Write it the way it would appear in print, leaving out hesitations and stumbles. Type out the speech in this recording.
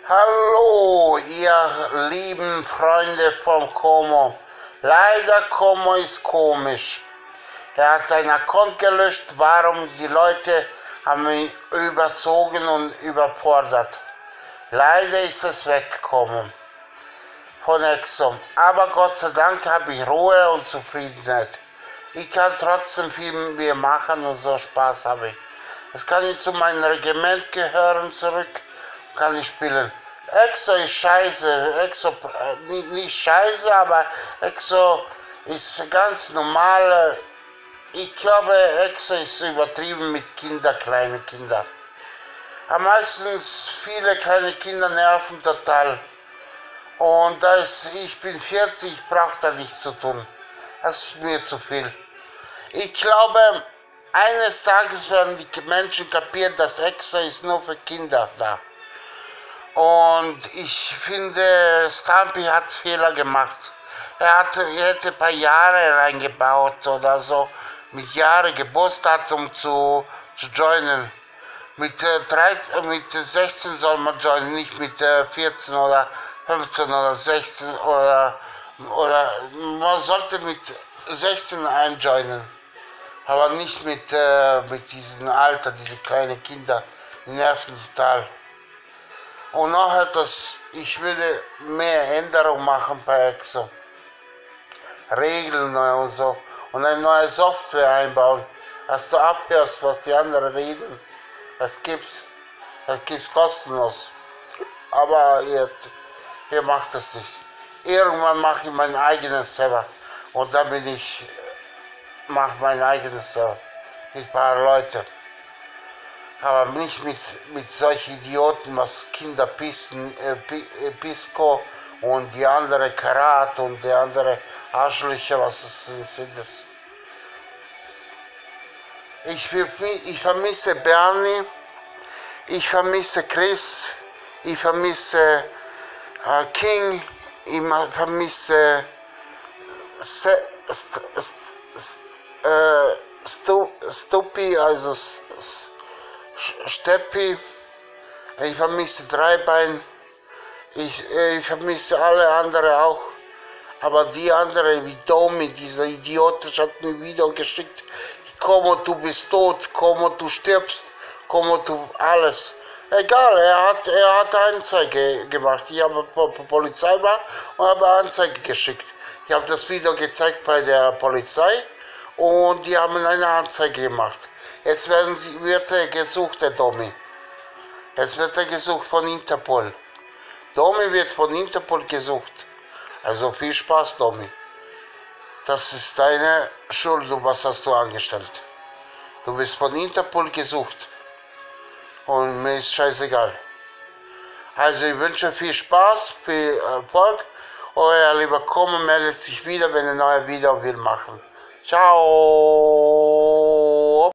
Hallo, ihr lieben Freunde vom Como. Leider Como ist komisch. Er hat seinen Account gelöscht, warum die Leute haben ihn überzogen und überfordert. Leider ist es weggekommen von Exxon. Aber Gott sei Dank habe ich Ruhe und Zufriedenheit. Ich kann trotzdem viel mit mir machen und so Spaß habe ich. Es kann ich zu meinem Regiment gehören zurück, kann ich spielen. Exo ist scheiße, Exo nicht scheiße, aber Exo ist ganz normal. Ich glaube, Exo ist übertrieben mit Kindern, kleine Kinder. Am meisten viele kleine Kinder nerven total. Und ich bin 40, ich brauche da nichts zu tun. Das ist mir zu viel. Ich glaube, eines Tages werden die Menschen kapieren, dass Exo ist nur für Kinder da. Und ich finde, Stumpy hat Fehler gemacht. Er hätte ein paar Jahre reingebaut oder so, mit Jahre Geburtsdatum zu joinen. Mit 16 soll man joinen, nicht mit 14 oder 15 oder 16 oder man sollte mit 16 einjoinen. Aber nicht mit diesem Alter, diese kleinen Kinder, die nerven total. Und noch etwas, ich würde mehr Änderungen machen bei Exo. Regeln neu und so. Und eine neue Software einbauen, dass du abhörst, was die anderen reden. Das gibt's kostenlos. Aber ihr macht das nicht. Irgendwann mache ich mein eigenes Server. Und dann mache mein eigenes Server. Mit ein paar Leute. Aber nicht mit solchen Idioten, was Kinder Pisco und die andere Karat und die andere Arschlöcher, was sind das? Ich vermisse Bernie, ich vermisse Chris, ich vermisse King, ich vermisse Stupi, also Steppi, ich vermisse Dreibein, ich vermisse alle anderen auch, aber die andere wie Domi, dieser Idiot, hat mir ein Video geschickt, Como du bist tot, Como du stirbst, Como du alles. Egal, er hat Anzeige gemacht, ich habe Polizei war und habe Anzeige geschickt. Ich habe das Video gezeigt bei der Polizei und die haben eine Anzeige gemacht. Jetzt wird er gesucht, der Domi. Jetzt wird er gesucht von Interpol. Domi wird von Interpol gesucht. Also viel Spaß, Domi. Das ist deine Schuld, was hast du angestellt. Du bist von Interpol gesucht. Und mir ist scheißegal. Also ich wünsche viel Spaß, viel Erfolg. Euer lieber Como meldet sich wieder, wenn er neue Video will machen. Ciao.